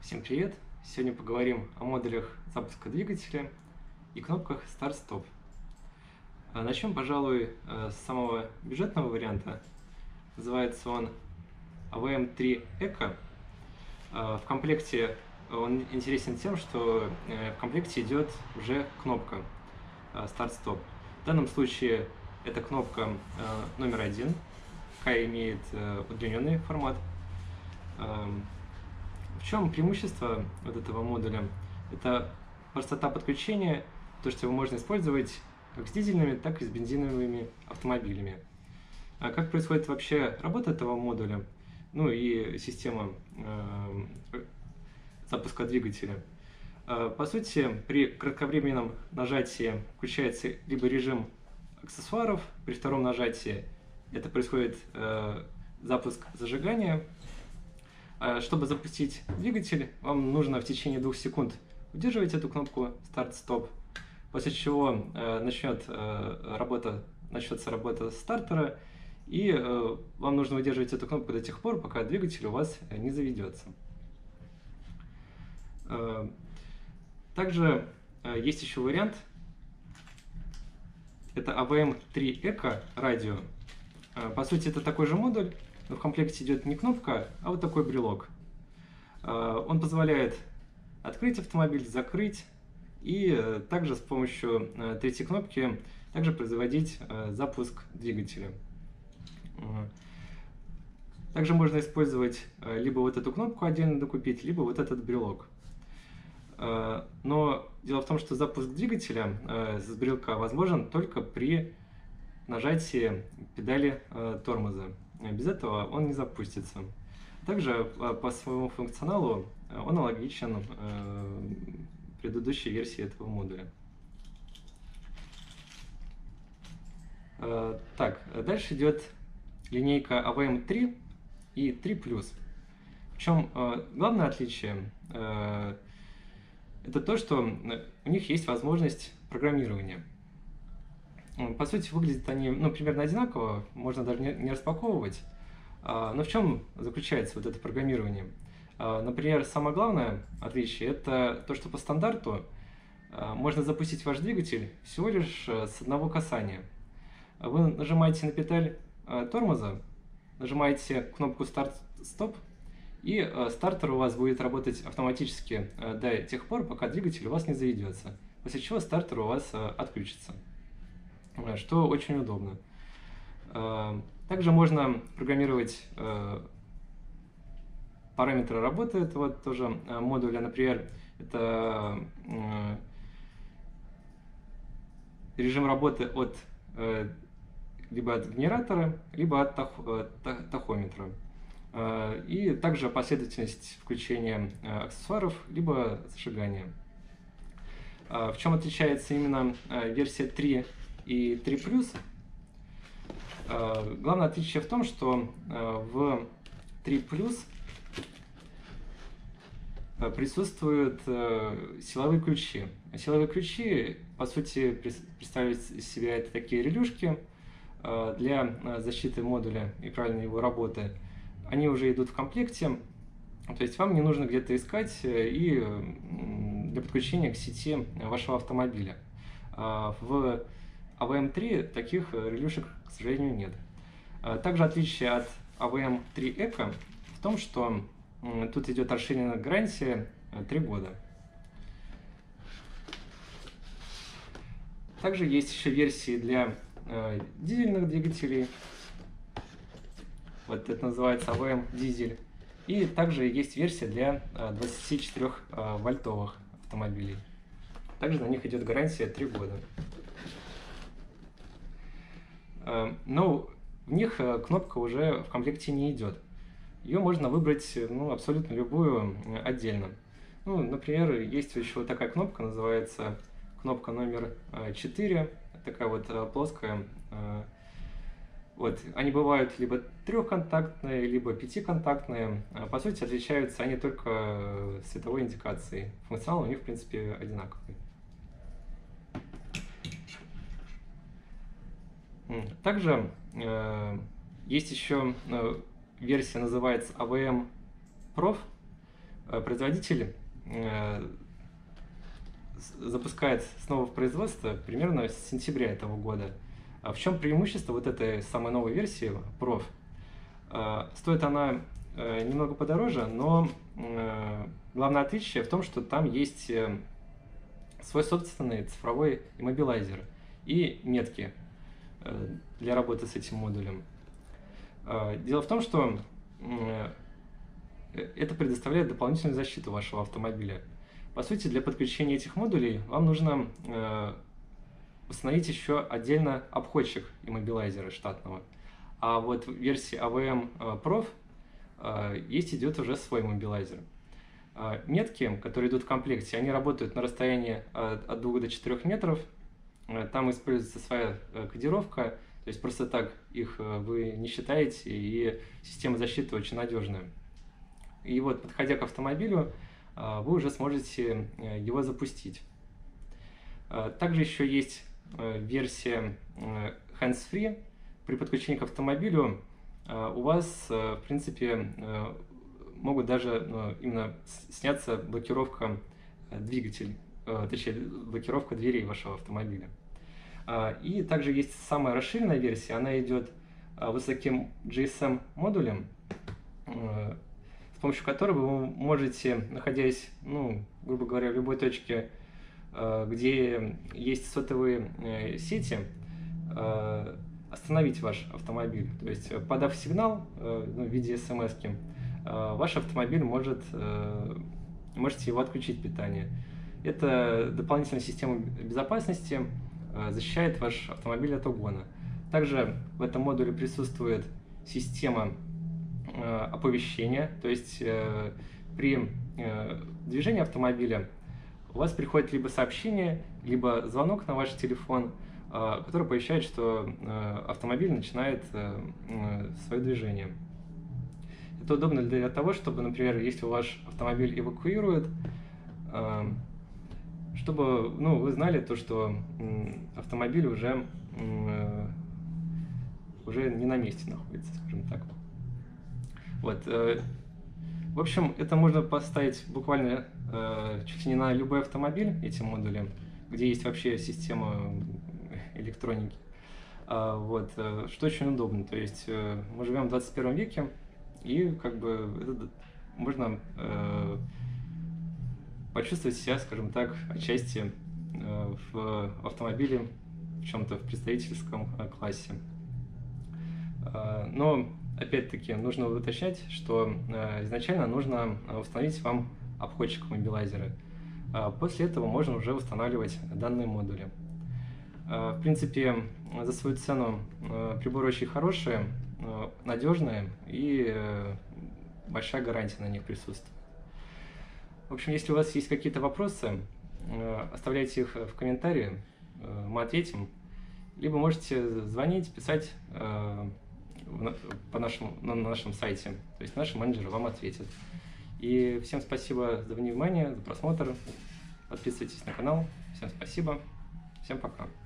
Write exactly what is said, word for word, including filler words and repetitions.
Всем привет! Сегодня поговорим о модулях запуска двигателя и кнопках Start-Stop. Начнем, пожалуй, с самого бюджетного варианта. Называется он эй ви эм три Eco. В комплекте он интересен тем, что в комплекте идет уже кнопка Start-Stop. В данном случае это кнопка номер один, какая имеет удлиненный формат. В чем преимущество вот этого модуля? Это простота подключения, то, что его можно использовать как с дизельными, так и с бензиновыми автомобилями. А как происходит вообще работа этого модуля, ну и система э, запуска двигателя? Э, по сути, при кратковременном нажатии включается либо режим аксессуаров, при втором нажатии это происходит э, запуск зажигания. Чтобы запустить двигатель, вам нужно в течение двух секунд удерживать эту кнопку Start-Stop, после чего э, начнет, э, работа, начнется работа стартера, и э, вам нужно удерживать эту кнопку до тех пор, пока двигатель у вас не заведется. Э, также э, есть еще вариант, это эй ви эм три Eco радио. Э, по сути, это такой же модуль, но в комплекте идет не кнопка, а вот такой брелок. Он позволяет открыть автомобиль, закрыть и также с помощью третьей кнопки также производить запуск двигателя. Также можно использовать либо вот эту кнопку отдельно докупить, либо вот этот брелок. Но дело в том, что запуск двигателя с брелка возможен только при нажатии педали тормоза. Без этого он не запустится. Также по своему функционалу он аналогичен предыдущей версии этого модуля. Так, дальше идет линейка эй ви эм три и три плюс. В чем главное отличие? Это то, что у них есть возможность программирования. По сути, выглядят они ну, примерно одинаково, можно даже не, не распаковывать. Но в чем заключается вот это программирование? Например, самое главное отличие – это то, что по стандарту можно запустить ваш двигатель всего лишь с одного касания. Вы нажимаете на педаль тормоза, нажимаете кнопку Start-Stop, и стартер у вас будет работать автоматически до тех пор, пока двигатель у вас не заведется, после чего стартер у вас отключится, что очень удобно. Также можно программировать параметры работы этого тоже модуля. Например, это режим работы от либо от генератора, либо от тахометра. И также последовательность включения аксессуаров, либо зажигания. В чем отличается именно версия три и три плюс? Главное отличие в том, что в три плюс присутствуют силовые ключи. Силовые ключи, по сути, представляют из себя это такие релюшки для защиты модуля и правильной его работы. Они уже идут в комплекте, то есть вам не нужно где-то искать и для подключения к сети вашего автомобиля. В эй ви эм три таких релюшек, к сожалению, нет. Также отличие от эй ви эм три Eco в том, что тут идет расширенная гарантия три года. Также есть еще версии для дизельных двигателей. Вот это называется эй ви эм дизель. И также есть версия для двадцатичетырёхвольтовых автомобилей. Также на них идет гарантия три года. Но в них кнопка уже в комплекте не идет. Ее можно выбрать ну, абсолютно любую отдельно. Ну, например, есть еще вот такая кнопка, называется кнопка номер четыре. Такая вот плоская. Вот. Они бывают либо трехконтактные, либо пятиконтактные. По сути, отличаются они только световой индикацией. Функционал у них, в принципе, одинаковый. Также э, есть еще э, версия, называется эй ви эм Prof. производитель запускает снова в производство примерно с сентября этого года. В чем преимущество вот этой самой новой версии Prof? Стоит она немного подороже, но главное отличие в том, что там есть свой собственный цифровой иммобилайзер и метки для работы с этим модулем. Дело в том, что это предоставляет дополнительную защиту вашего автомобиля. По сути, для подключения этих модулей вам нужно установить еще отдельно обходчик иммобилайзера штатного. А вот в версии эй ви эм Prof есть идет уже свой иммобилайзер. Метки, которые идут в комплекте, они работают на расстоянии от двух до четырёх метров. Там используется своя кодировка, то есть просто так их вы не считаете, и система защиты очень надежная. И вот, подходя к автомобилю, вы уже сможете его запустить. Также еще есть версия hands-free. При подключении к автомобилю у вас, в принципе, могут даже именно сняться блокировка двигателя, точнее, блокировка дверей вашего автомобиля. И также есть самая расширенная версия, она идет вот с таким джи эс эм-модулем, с помощью которого вы можете, находясь, ну, грубо говоря, в любой точке, где есть сотовые сети, остановить ваш автомобиль. То есть, подав сигнал, ну, в виде смс-ки, ваш автомобиль может, можете его отключить питание. Это дополнительная система безопасности, защищает ваш автомобиль от угона. Также в этом модуле присутствует система оповещения, то есть при движении автомобиля у вас приходит либо сообщение, либо звонок на ваш телефон, который оповещает, что автомобиль начинает свое движение. Это удобно для того, чтобы, например, если ваш автомобиль эвакуируют, чтобы, ну, вы знали то, что автомобиль уже, уже не на месте находится, скажем так. Вот. В общем, это можно поставить буквально чуть ли не на любой автомобиль, эти модули, где есть вообще система электроники. Вот. Что очень удобно. То есть мы живем в двадцать первом веке, и как бы это можно почувствовать себя, скажем так, отчасти в автомобиле, в чем-то в представительском классе. Но, опять-таки, нужно уточнять, что изначально нужно установить вам обходчик иммобилайзера. После этого можно уже устанавливать данные модули. В принципе, за свою цену приборы очень хорошие, надежные, и большая гарантия на них присутствует. В общем, если у вас есть какие-то вопросы, оставляйте их в комментарии, мы ответим. Либо можете звонить, писать по нашему, на нашем сайте, то есть наши менеджеры вам ответят. И всем спасибо за внимание, за просмотр. Подписывайтесь на канал. Всем спасибо. Всем пока.